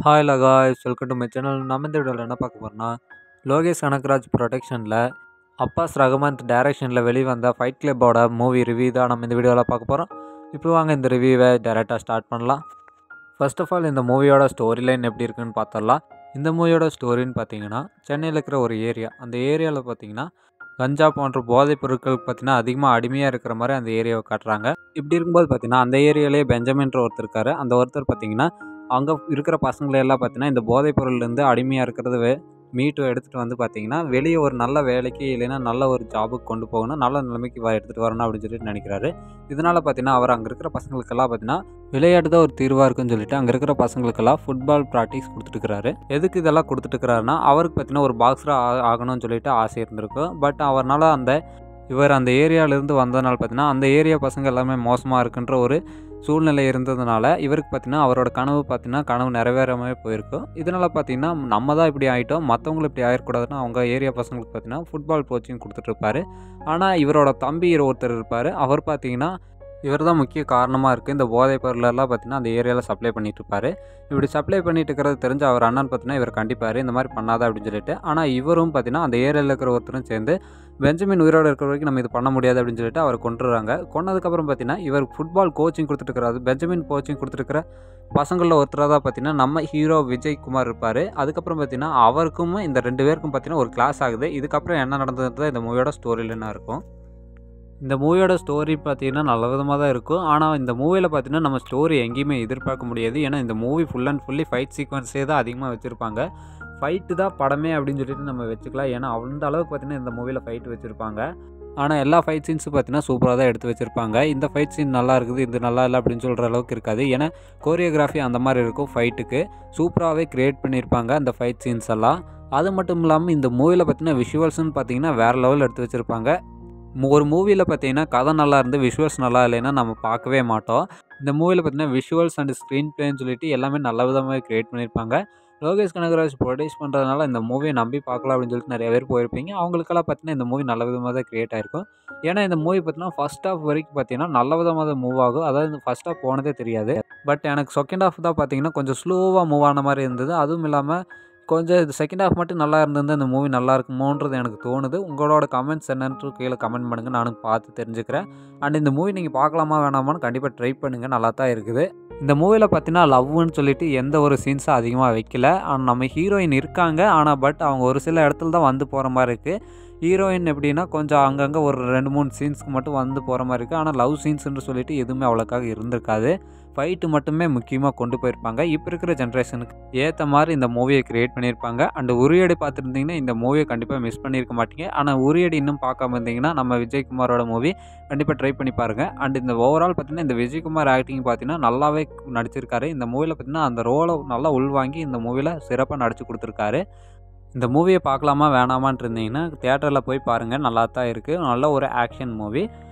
Hi guys, welcome to my channel. நம்ம இந்த வீடியோவில் என்ன பார்க்க போகிறோம்னா, லோகேஷ் கனகராஜ் ப்ரொடக்ஷனில் அப்பாஸ் ரகுமான் டைரக்ஷனில் வெளிவந்த ஃபைட் கிளப்போட மூவி ரிவ்யூ தான் நம்ம இந்த வீடியோவில் பார்க்க போகிறோம். இப்போ வாங்க இந்த ரிவ்யூவை டைரெக்டாக ஸ்டார்ட் பண்ணலாம். ஃபர்ஸ்ட் ஆஃப் ஆல் இந்த மூவியோட ஸ்டோரி லைன் எப்படி இருக்குன்னு பார்த்துடலாம். இந்த மூவியோட ஸ்டோரின்னு பார்த்தீங்கன்னா, சென்னையில் இருக்கிற ஒரு ஏரியா, அந்த ஏரியாவில் பார்த்தீங்கன்னா கஞ்சா போன்ற போதைப் பொருட்கள் பார்த்தீங்கன்னா அதிகமாக அடிமையாக இருக்கிற மாதிரி அந்த ஏரியாவை காட்டுறாங்க. இப்படி இருக்கும்போது பார்த்தீங்கன்னா அந்த ஏரியாலேயே பெஞ்சமின்ற ஒருத்தர் இருக்கார். அந்த ஒருத்தர் பார்த்தீங்கன்னா அங்கே இருக்கிற பசங்களெல்லாம் பார்த்தீங்கன்னா இந்த போதைப் பொருள்லேருந்து அடிமையாக இருக்கிறது மீட்டு எடுத்துகிட்டு வந்து பார்த்தீங்கன்னா வெளியே ஒரு நல்ல வேலைக்கு இல்லைன்னா நல்ல ஒரு ஜாபுக்கு கொண்டு போகணும், நல்ல நிலைமைக்கு எடுத்துகிட்டு வரணும் அப்படின்னு சொல்லிட்டு நினைக்கிறாரு. இதனால் பார்த்தீங்கன்னா அவர் அங்கே இருக்கிற பசங்களுக்கெல்லாம் பார்த்தீங்கன்னா விளையாட்டு தான் ஒரு தீர்வாக இருக்குன்னு சொல்லிட்டு அங்கே இருக்கிற பசங்களுக்கெல்லாம் ஃபுட்பால் ப்ராக்டிஸ் கொடுத்துட்டுருக்காரு. எதுக்கு இதெல்லாம் கொடுத்துட்டுருக்காருன்னா, அவருக்கு பார்த்தீங்கன்னா ஒரு பாக்ஸராக ஆகணும்னு சொல்லிட்டு ஆசை இருந்திருக்கும். பட் அவரால் இவர் அந்த ஏரியாவிலேருந்து வந்ததுனால பார்த்தீங்கன்னா அந்த ஏரியா பசங்க எல்லாமே மோசமாக இருக்குன்ற ஒரு சூழ்நிலை இருந்ததுனால இவருக்கு பார்த்தீங்கன்னா அவரோட கனவு நிறைவேறாமல் போயிருக்கும். இதனால் பார்த்தீங்கன்னா நம்ம தான் இப்படி ஆகிட்டோம், மற்றவங்களும் இப்படி ஆகிடக்கூடாதுன்னு அவங்க ஏரியா பசங்களுக்கு பார்த்தீங்கன்னா ஃபுட்பால் கோச்சிங் கொடுத்துட்ருப்பாரு. ஆனால் இவரோட தம்பி ஒருத்தர் இருப்பார். அவர் பார்த்தீங்கன்னா இவர் தான் முக்கிய காரணமாக இருக்குது. இந்த போதைப் பொருளெல்லாம் பார்த்தீங்கன்னா அந்த ஏரியாவில் சப்ளை பண்ணிகிட்ருப்பார். இப்படி சப்ளை பண்ணிட்டு இருக்கிறது தெரிஞ்ச அவர் அண்ணன் பார்த்தீங்கன்னா இவர் கண்டிப்பார் இந்த மாதிரி பண்ணாத அப்படின்னு சொல்லிட்டு. ஆனால் இவரும் பார்த்தீங்கன்னா அந்த ஏரியாவில் இருக்கிற ஒருத்தரும் சேர்ந்து பெஞ்சமின் உயிரோடு இருக்கிற வரைக்கும் நம்ம இது பண்ண முடியாது அப்படின்னு சொல்லிட்டு அவர் கொண்டுறாங்க. கொன்னதுக்கப்புறம் பார்த்தீங்கன்னா இவர் ஃபுட்பால் கோச்சிங் கொடுத்துட்டுருக்கிறாரு. பெஞ்சமின் கோச்சிங் கொடுத்துருக்கிற பசங்களில் ஒருத்தராக தான் பார்த்தீங்கன்னா நம்ம ஹீரோ விஜய்குமார் இருப்பார். அதுக்கப்புறம் பார்த்தீங்கன்னா அவருக்கும் இந்த 2 பேருக்கும் பார்த்தீங்கன்னா ஒரு கிளாஸ் ஆகுது. இதுக்கப்புறம் என்ன நடந்தது இந்த மூவியோட ஸ்டோரியிலன்னா இருக்கும். இந்த மூவியோட ஸ்டோரி பார்த்தீங்கன்னா நல்ல விதமாக தான் இருக்கும். ஆனால் இந்த மூவியில் பார்த்தீங்கன்னா நம்ம ஸ்டோரி எங்கேயுமே எதிர்பார்க்க முடியாது. ஏன்னா இந்த movie full and fully fight சீக்வன்ஸே தான் அதிகமாக வச்சுருப்பாங்க. ஃபைட்டு தான் படமே அப்படின்னு சொல்லிட்டு நம்ம வச்சுக்கலாம். ஏன்னா அந்த அளவுக்கு பார்த்தீங்கன்னா இந்த மூவியில் ஃபைட் வச்சுருப்பாங்க. ஆனால் எல்லா ஃபைட் சீன்ஸும் பார்த்தீங்கன்னா சூப்பராக தான் எடுத்து வச்சுருப்பாங்க. இந்த ஃபைட் சீன் நல்லா இருக்குது, இது நல்லா இல்லை அப்படின்னு சொல்கிற அளவுக்கு இருக்காது. ஏன்னா கோரியோகிராஃபி அந்த மாதிரி இருக்கும். ஃபைட்டுக்கு சூப்பராகவே க்ரியேட் பண்ணியிருப்பாங்க அந்த ஃபைட் சீன்ஸ் எல்லாம். அது மட்டும் இல்லாமல் இந்த மூவியில் பார்த்தீங்கன்னா விஷுவல்ஸ்னு பார்த்தீங்கன்னா வேறு லெவலில் எடுத்து வச்சுருப்பாங்க. ஒரு மூவியில் பார்த்தீங்கன்னா கதை நல்லா இருந்து விஷுவல்ஸ் நல்லா இல்லைன்னா நம்ம பார்க்கவே மாட்டோம். இந்த மூவியில் பார்த்தீங்கன்னா விஷுவல்ஸ் அண்ட் ஸ்க்ரீன் பிளேன்னு சொல்லிட்டு எல்லாமே நல்ல விதமாக க்ரியேட் பண்ணியிருப்பாங்க. லோகேஷ் கனகராஜ் ப்ரொடியூஸ் பண்ணுறதுனால இந்த மூவியை நம்பி பார்க்கலாம் அப்படின்னு சொல்லிட்டு நிறைய பேர் போயிருப்பீங்க. அவங்களுக்கெல்லாம் பார்த்தீங்கன்னா இந்த மூவி நல்ல விதமாக தான் க்ரியேட் ஆகிருக்கும். ஏன்னா இந்த மூவி பார்த்தீங்கன்னா ஃபஸ்ட் ஹாஃப் வரைக்கும் பார்த்தீங்கன்னா நல்ல விதமாக தான் மூவ் ஆகும். அதாவது ஃபஸ்ட் ஹாஃப் போனதே தெரியாது. பட் எனக்கு செகண்ட் ஹாஃப் தான் பார்த்தீங்கன்னா கொஞ்சம் ஸ்லோவாக மூவ் ஆன மாதிரி இருந்தது. அதுவும் இல்லாமல் கொஞ்சம் இது செகண்ட் ஹாஃப் மட்டும் நல்லா இருந்திருந்தால் இந்த மூவி நல்லா இருக்குமோன்றது எனக்கு தோணுது. உங்களோட கமெண்ட்ஸ் என்னன்னு கீழே கமெண்ட் பண்ணுங்கள், நானும் பார்த்து தெரிஞ்சுக்கிறேன். அண்ட் இந்த மூவி நீங்கள் பார்க்கலாமா வேணாமான்னு கண்டிப்பாக ட்ரை பண்ணுங்கள், நல்லா தான் இருக்குது. இந்த மூவியில் பார்த்தீங்கன்னா லவ்வுன்னு சொல்லிட்டு எந்த ஒரு சீன்ஸும் அதிகமாக வைக்கல. நம்ம ஹீரோயின் இருக்காங்க, ஆனால் பட் அவங்க ஒரு சில இடத்துல தான் வந்து போகிற மாதிரி இருக்குது. ஹீரோயின் எப்படின்னா கொஞ்சம் அங்கங்கே ஒரு 2-3 சீன்ஸ்க்கு மட்டும் வந்து போகிற மாதிரி இருக்குது. ஆனால் லவ் சீன்ஸ்ன்னு சொல்லிட்டு எதுவுமே அவ்வளோக்காக இருந்திருக்காது. ஃபைட்டு மட்டுமே முக்கியமாக கொண்டு போயிருப்பாங்க. இப்போ இருக்கிற ஜென்ரேஷனுக்கு ஏற்ற மாதிரி இந்த மூவியை க்ரியேட் பண்ணியிருப்பாங்க. அண்ட் உரியடி பார்த்துருந்தீங்கன்னா இந்த மூவியை கண்டிப்பாக மிஸ் பண்ணியிருக்க மாட்டீங்க. ஆனால் உரியடி இன்னும் பார்க்காம இருந்தீங்கன்னா நம்ம விஜய்குமாரோட மூவி கண்டிப்பாக ட்ரை பண்ணி பாருங்கள். அண்ட் இந்த ஓவரால் பார்த்தீங்கன்னா இந்த விஜய்குமார் ஆக்டிங் பார்த்தீங்கன்னா நல்லாவே நடிச்சிருக்காரு. இந்த மூவியில் பார்த்தீங்கன்னா அந்த ரோலை நல்லா உள்வாங்கி இந்த மூவியில் சிறப்பாக நடிச்சு கொடுத்துருக்காரு. இந்த மூவியை பார்க்கலாமா வேணாமான்னு இருந்தீங்கன்னா தியேட்டரில் போய் பாருங்கள், நல்லா தான் இருக்குது. நல்ல ஒரு ஆக்ஷன் மூவி.